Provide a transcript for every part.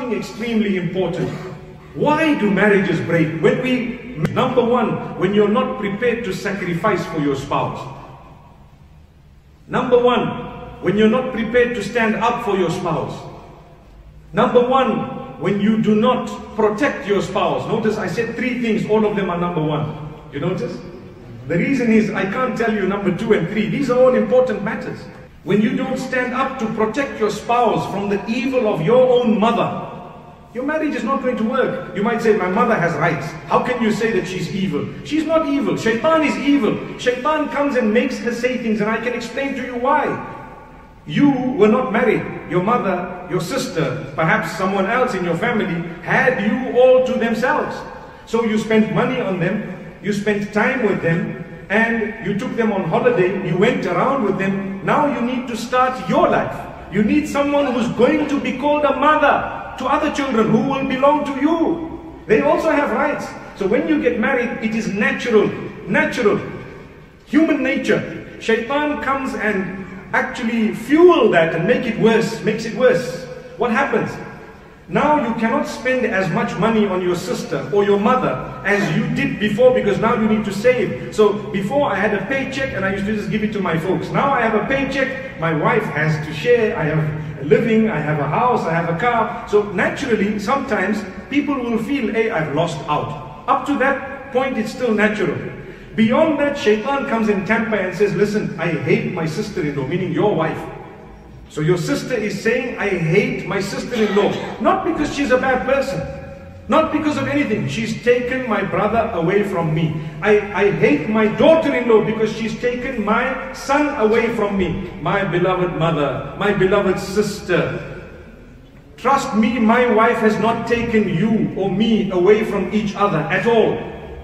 Extremely important. Why do marriages break? Number one, when you're not prepared to sacrifice for your spouse. Number one, when you're not prepared to stand up for your spouse. Number one, when you do not protect your spouse. Notice I said three things, all of them are number one. You notice? The reason is I can't tell you number two and three. These are all important matters. When you don't stand up to protect your spouse from the evil of your own mother, your marriage is not going to work. You might say, my mother has rights. How can you say that she's evil? She's not evil. Shaitan is evil. Shaitan comes and makes her say things, and I can explain to you why. You were not married. Your mother, your sister, perhaps someone else in your family had you all to themselves. So you spent money on them, you spent time with them, and you took them on holiday, you went around with them. Now you need to start your life. You need someone who's going to be called a mother to other children who will belong to you. They also have rights. So when you get married, it is natural, human nature. Shaitan comes and actually fuel that and makes it worse. What happens? Now you cannot spend as much money on your sister or your mother as you did before, because now you need to save. So before I had a paycheck and I used to just give it to my folks. Now I have a paycheck, my wife has to share, I have a living, I have a house, I have a car. So naturally, sometimes people will feel, hey, I've lost out. Up to that point, it's still natural. Beyond that, Shaitan comes in tamper and says, listen, I hate my sister-in-law, meaning your wife. So your sister is saying, I hate my sister-in-law. Not because she's a bad person. Not because of anything. She's taken my brother away from me. I hate my daughter-in-law because she's taken my son away from me. My beloved mother, my beloved sister. Trust me, my wife has not taken you or me away from each other at all.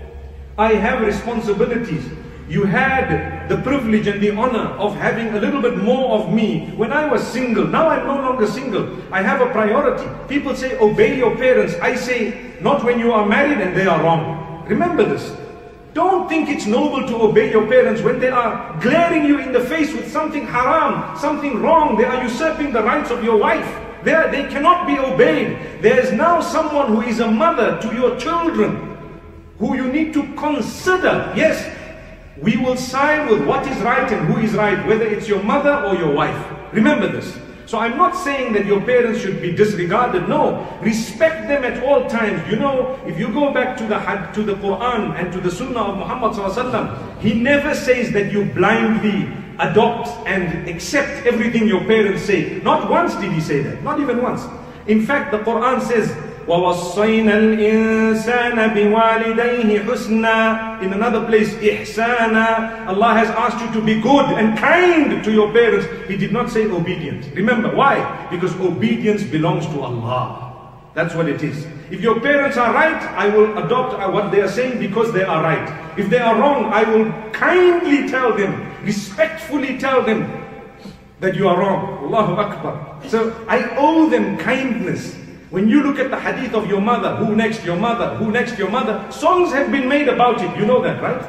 I have responsibilities. You had the privilege and the honor of having a little bit more of me when I was single. Now I'm no longer single. I have a priority. People say, obey your parents. I say, not when you are married and they are wrong. Remember this. Don't think it's noble to obey your parents when they are glaring you in the face with something haram, something wrong. They are usurping the rights of your wife. They cannot be obeyed. There is now someone who is a mother to your children, who you need to consider. Yes, we will side with what is right and who is right, whether it's your mother or your wife. Remember this. So I'm not saying that your parents should be disregarded. No, respect them at all times. You know, if you go back to the Quran and to the Sunnah of Muhammad ﷺ, he never says that you blindly adopt and accept everything your parents say. Not once did he say that. Not even once. In fact, the Quran says, وَوَصَّيْنَا الْإِنسَانَ بِوَالِدَيْهِ حُسْنًا. In another place, إِحْسَانًا. Allah has asked you to be good and kind to your parents. He did not say obedient. Remember, why? Because obedience belongs to Allah. That's what it is. If your parents are right, I will adopt what they are saying because they are right. If they are wrong, I will kindly tell them, respectfully tell them that you are wrong. Allahu Akbar. So I owe them kindness. When you look at the hadith of your mother, who next your mother, who next your mother, songs have been made about it. You know that, right?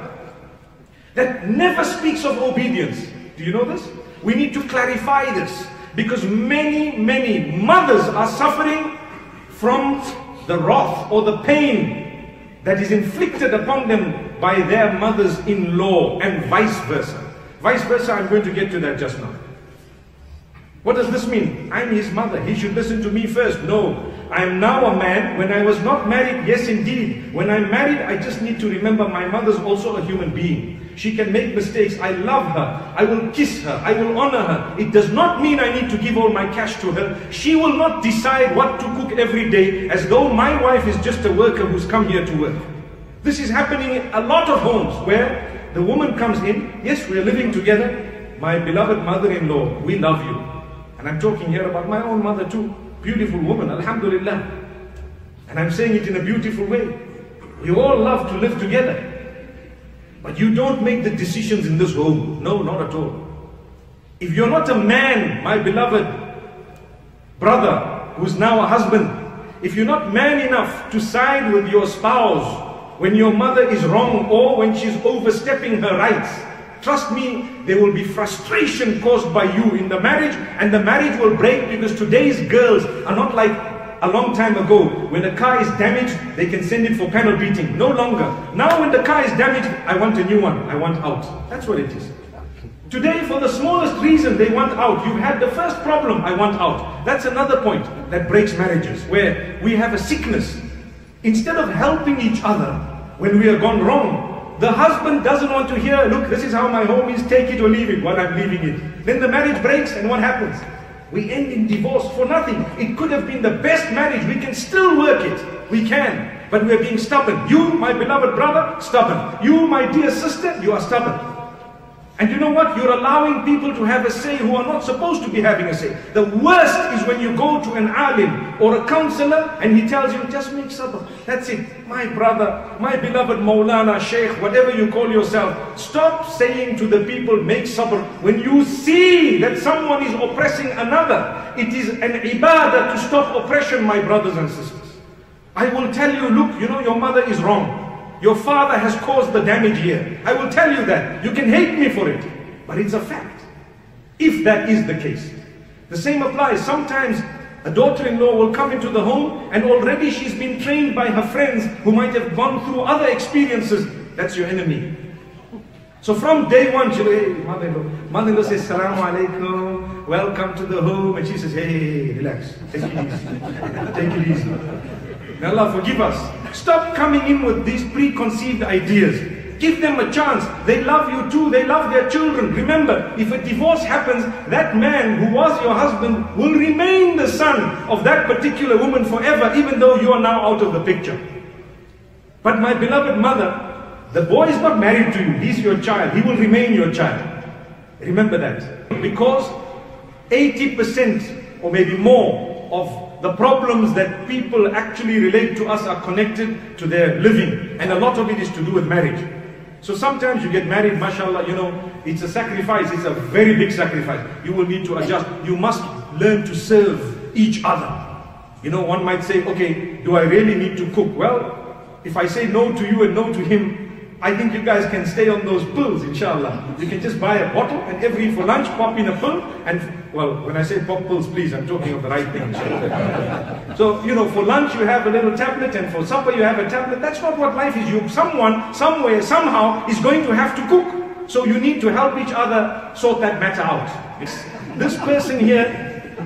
That never speaks of obedience. Do you know this? We need to clarify this, because many mothers are suffering from the wrath or the pain that is inflicted upon them by their mothers-in-law, and vice versa. Vice versa, I'm going to get to that just now. What does this mean? I'm his mother, he should listen to me first. No, I am now a man. When I was not married, yes indeed. When I'm married, I just need to remember my mother's also a human being. She can make mistakes. I love her. I will kiss her. I will honor her. It does not mean I need to give all my cash to her. She will not decide what to cook every day as though my wife is just a worker who's come here to work. This is happening in a lot of homes where the woman comes in. Yes, we are living together. My beloved mother-in-law, we love you. And I'm talking here about my own mother too. Beautiful woman, alhamdulillah. And I'm saying it in a beautiful way. We all love to live together. But you don't make the decisions in this home. No, not at all. If you're not a man, my beloved brother, who's now a husband, if you're not man enough to side with your spouse when your mother is wrong or when she's overstepping her rights, trust me, there will be frustration caused by you in the marriage, and the marriage will break, because today's girls are not like a long time ago, when a car is damaged, they can send it for panel beating. No longer. Now when the car is damaged, I want a new one. I want out. That's what it is. Today, for the smallest reason, they want out. You've had the first problem, I want out. That's another point that breaks marriages, where we have a sickness. Instead of helping each other when we are gone wrong, the husband doesn't want to hear, look, this is how my home is, take it or leave it, while I'm leaving it. Then the marriage breaks, and what happens? We end in divorce for nothing. It could have been the best marriage. We can still work it. We can. But we're being stubborn. You, my beloved brother, stubborn. You, my dear sister, you are stubborn. And you know what? You're allowing people to have a say who are not supposed to be having a say. The worst is when you go to an alim or a counselor and he tells you, just make sabr. That's it. My brother, my beloved Maulana, Sheikh, whatever you call yourself, stop saying to the people, make sabr. When you see that someone is oppressing another, it is an ibadah to stop oppression, my brothers and sisters. I will tell you, look, you know, your mother is wrong. Your father has caused the damage here. I will tell you that. You can hate me for it, but it's a fact. If that is the case. The same applies. Sometimes a daughter-in-law will come into the home and already she's been trained by her friends who might have gone through other experiences. That's your enemy. So from day one, she'll, hey, mother-in-law says, Salaam alaikum, welcome to the home. And she says, hey, relax, take it easy. Take it easy. May Allah forgive us. Stop coming in with these preconceived ideas. Give them a chance. They love you too. They love their children. Remember, if a divorce happens, that man who was your husband will remain the son of that particular woman forever, even though you are now out of the picture. But my beloved mother, the boy is not married to you. He's your child. He will remain your child. Remember that. Because 80% or maybe more of the problems that people actually relate to us are connected to their living. And a lot of it is to do with marriage. So sometimes you get married, mashallah, you know, it's a sacrifice. It's a very big sacrifice. You will need to adjust. You must learn to serve each other. You know, one might say, okay, do I really need to cook? Well, if I say no to you and no to him, I think you guys can stay on those pills, inshallah. You can just buy a bottle and for lunch pop in a pill. And, well, when I say pop pills, please, I'm talking of the right thing, inshallah. So, you know, for lunch you have a little tablet and for supper you have a tablet. That's not what life is. Someone, somewhere, somehow is going to have to cook. So you need to help each other sort that matter out. This person here,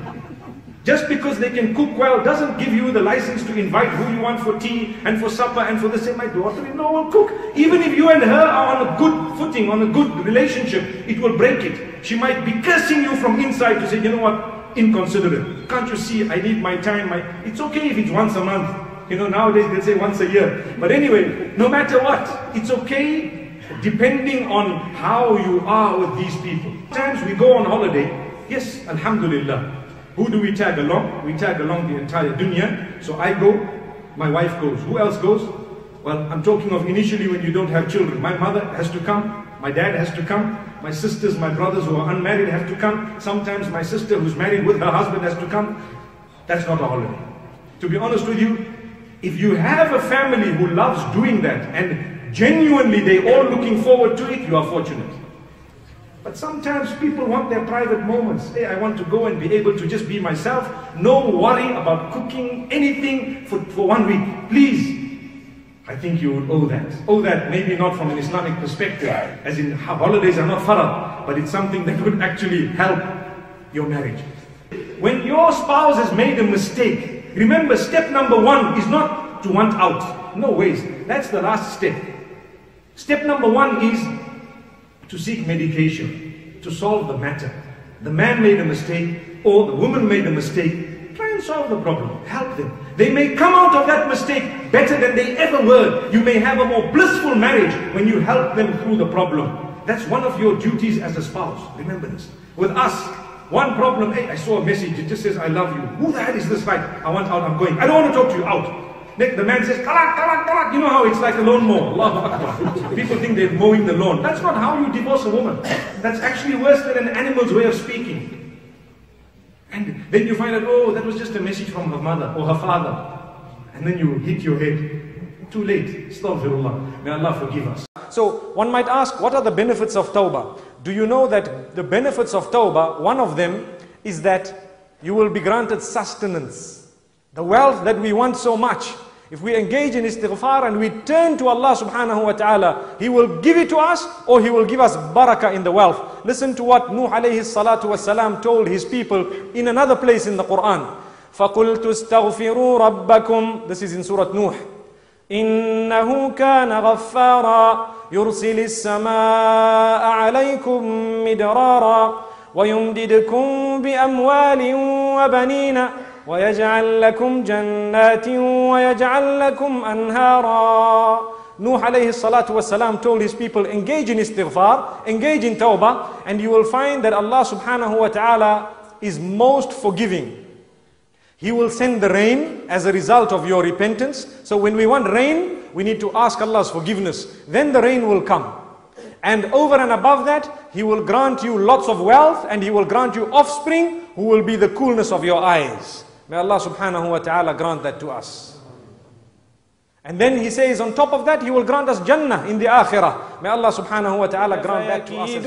just because they can cook well doesn't give you the license to invite who you want for tea and for supper and for this. My daughter-in-law will cook. Even if you and her are on a good footing, on a good relationship, it will break it. She might be cursing you from inside to say, you know what, inconsiderate. Can't you see, I need my time. It's okay if it's once a month. You know, nowadays they say once a year. But anyway, no matter what, it's okay depending on how you are with these people. Sometimes we go on holiday. Yes, alhamdulillah. Who do we tag along? We tag along the entire dunya. So I go, my wife goes. Who else goes? Well, I'm talking of initially when you don't have children. My mother has to come, my dad has to come, my sisters, my brothers who are unmarried have to come. Sometimes my sister who's married with her husband has to come. That's not a holiday. To be honest with you, if you have a family who loves doing that and genuinely they're all looking forward to it, you are fortunate. But sometimes people want their private moments. Hey, I want to go and be able to just be myself. No worry about cooking anything for 1 week. Please, I think you would owe that. Owe that, maybe not from an Islamic perspective, as in holidays are not farad, but it's something that would actually help your marriage. When your spouse has made a mistake, remember step number 1 is not to want out. No ways. That's the last step. Step number 1 is to seek medication, to solve the matter. The man made a mistake or the woman made a mistake. Try and solve the problem. Help them. They may come out of that mistake better than they ever were. You may have a more blissful marriage when you help them through the problem. That's one of your duties as a spouse. Remember this. With us, one problem, hey, I saw a message, it just says, I love you. Who the hell is this like? I want out, I'm going. I don't want to talk to you, out. The man says, talak, talak, talak. You know how it's like a lawnmower. Allahu Akbar. People think they're mowing the lawn. That's not how you divorce a woman. That's actually worse than an animal's way of speaking. And then you find out, oh, that was just a message from her mother or her father. And then you hit your head. Too late. Astaghfirullah. May Allah forgive us. So one might ask, what are the benefits of tawbah? Do you know that the benefits of tawbah, one of them is that you will be granted sustenance. The wealth that we want so much, if we engage in istighfar and we turn to Allah subhanahu wa ta'ala, He will give it to us, or He will give us barakah in the wealth. Listen to what Nuh alayhi salatu wasalam told his people in another place in the Quran. فَقُلْتُ اسْتَغْفِرُوا رَبَّكُمْ. This is in Surah Nuh. إِنَّهُ كَانَ غَفَّارًا يُرْسِلِ السَّمَاءَ عَلَيْكُمْ مِدْرَارًا وَيُمْدِدْكُمْ بِأَمْوَالٍ وَبَنِينَ وَيَجْعَلْ لَكُمْ جَنَّاتٍ وَيَجْعَلْ لَكُمْ أَنْهَارًا. Nuh alayhi salatu wasalam told his people, engage in istighfar, engage in tawbah, and you will find that Allah subhanahu wa ta'ala is most forgiving. He will send the rain as a result of your repentance. So when we want rain, we need to ask Allah's forgiveness. Then the rain will come. And over and above that, He will grant you lots of wealth, and He will grant you offspring who will be the coolness of your eyes. May Allah subhanahu wa ta'ala grant that to us. And then He says on top of that, He will grant us Jannah in the Akhirah. May Allah subhanahu wa ta'ala grant that to us as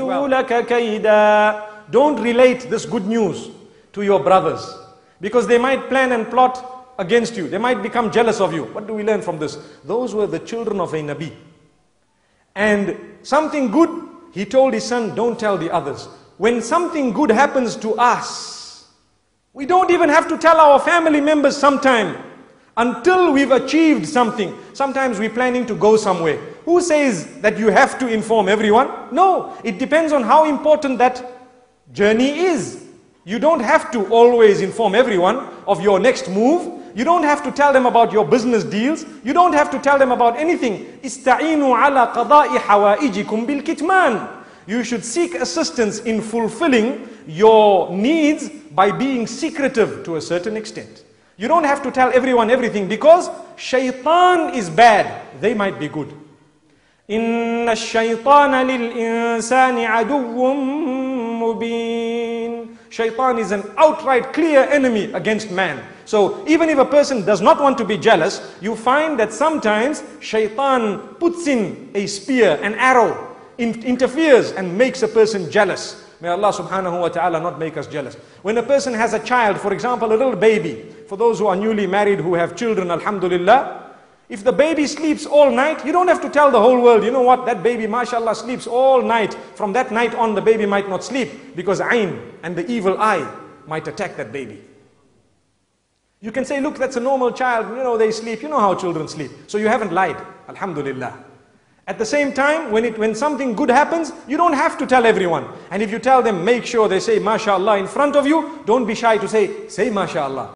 well. Don't relate this good news to your brothers, because they might plan and plot against you. They might become jealous of you. What do we learn from this? Those were the children of a Nabi. And something good, he told his son, don't tell the others. When something good happens to us, we don't even have to tell our family members sometime, until we've achieved something. Sometimes we're planning to go somewhere. Who says that you have to inform everyone? No, it depends on how important that journey is. You don't have to always inform everyone of your next move. You don't have to tell them about your business deals. You don't have to tell them about anything. Ista'inu ala qada'i hawaijikum bil kitman. You should seek assistance in fulfilling your needs by being secretive to a certain extent. You don't have to tell everyone everything, because shaitan is bad. They might be good. Inna ash-shaytana lil-insani aduwwun mubin. Shaitan is an outright clear enemy against man. So even if a person does not want to be jealous, you find that sometimes shaitan puts in a spear, an arrow, interferes and makes a person jealous. May Allah subhanahu wa ta'ala not make us jealous. When a person has a child, for example, a little baby, for those who are newly married, who have children, alhamdulillah, if the baby sleeps all night, you don't have to tell the whole world, you know what, that baby, mashallah, sleeps all night. From that night on, the baby might not sleep, because ayn and the evil eye might attack that baby. You can say, look, that's a normal child, you know, they sleep, you know how children sleep. So you haven't lied, alhamdulillah. At the same time, when something good happens, you don't have to tell everyone. And if you tell them, make sure they say mashallah in front of you. Don't be shy to say mashallah.